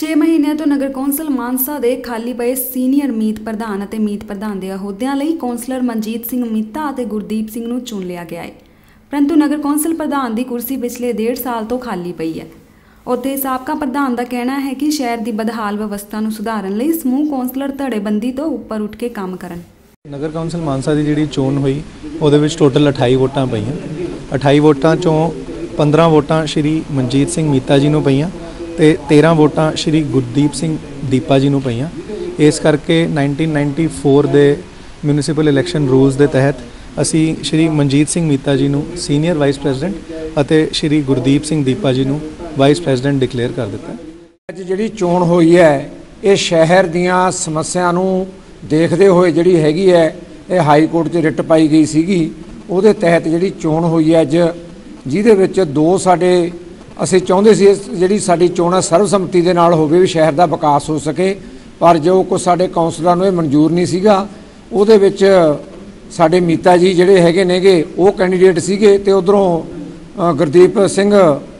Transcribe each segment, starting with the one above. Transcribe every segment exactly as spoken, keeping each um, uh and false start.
छे महीनों तो नगर कौंसल मानसा के खाली पे सीनियर मीत प्रधान और मीत प्रधान के अहुद्यां लई कौंसलर मनजीत सिंह मीता और गुरदीप सिंह नूं चुन लिया गया है। परंतु नगर कौंसल प्रधान की कुर्सी पिछले डेढ़ साल तो खाली पई है। उत्थे साबका प्रधान का कहना है कि शहर की बदहाल व्यवस्था नूं सुधारन लई समूह कौंसलर धड़ेबंदी तो उपर उठ के काम करन। नगर कौंसल मानसा की जिहड़ी चोण हुई उहदे विच टोटल अठाई वोटां पईआं। अठाई वोटां चों पंद्रह वोटां श्री मनजीत सिंह मीता जी नूं पईआं ते तेरह वोटां श्री गुरदीप सिंह दीपा जी नूं पईआं। इस करके नाइनटीन नाइनटी फोर दे म्यूनिसिपल इलैक्शन रूल्स के तहत असी श्री मनजीत सिंह मीता जी नूं सीनियर वाइस प्रेजिडेंट और श्री गुरदीप सिंह दीपा जी नूं वाइस प्रेजिडेंट डिकलेयर कर दिता। अज जिहड़ी चोण हुई है ये शहर दीआं समस्या नूं देखते हुए जिहड़ी हैगी है ये हाई कोर्ट च रिट पाई गई सीगी। उहदे तहत जिहड़ी चोण हुई है अज जिहदे विच दो साडे असीं चाहुंदे सी जिहड़ी साडी चोण सर्वसम्मति दे नाल होवे भी शहर दा विकास हो सके, पर जो कुछ साडे कौंसलरां नूं मंजूर नहीं सीगा। उहदे विच साडे मीता जी जिहड़े हैगे नेगे वो कैंडीडेट सीगे ते उधरों गुरदीप सिंह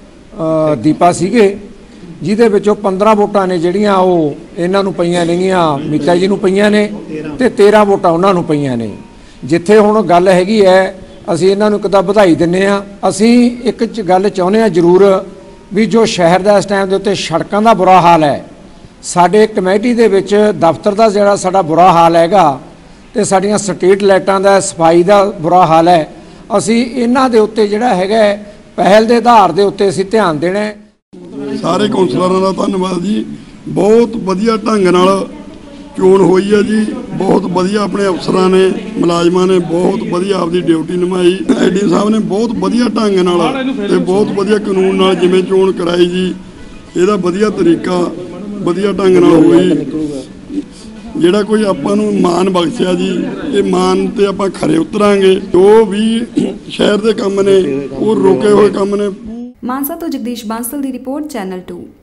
दीपा सीगे, जिहदे विचों पंद्रह वोटां ने जिहड़ियां वो इन्हां नूं पईआं नेगीआं मीता जी नूं पईआं ने ते तेरह वोटां उन्हां नूं पईआं ने। जिथे हुण गल हैगी है असीं इन्हां नूं एक तां ਵਧਾਈ दिंदे आ। असीं एक गल चाहुंदे आ जरूर भी जो शहर दा इस टाइम दे उत्ते सड़कां दा बुरा हाल है, साडे कमेटी दे विच दफ्तर दा जिहड़ा साडा बुरा हाल हैगा ते साडीआं स्ट्रीट लाइटां दा सफाई दा बुरा हाल है। असीं इन्हां दे उत्ते जिहड़ा हैगा पहल दे आधार दे उत्ते असीं ध्यान देना है। सारे कौंसलरां दा धन्नवाद जी, बहुत वधिया ढंग नाल चोण हुई है जी। बहुत वधिया अपने अफसरां ने मुलाजमां ने बहुत वधिया आपकी ड्यूटी निभाई। एडी साहब ने बहुत वधिया ढंग नाल ते बहुत वधिया कानून नाल जिवें चोण कराई जी, इहदा वधिया तरीका वधिया ढंग नाल होई। जिहड़ा कोई आपां नूं मान बख्शिया जी, ये मान ते आपां खरे उतरांगे। जो भी शहर दे काम ने वो रोके हुए काम ने। मानसा तो जगदीश बांसल दी रिपोर्ट चैनल टू।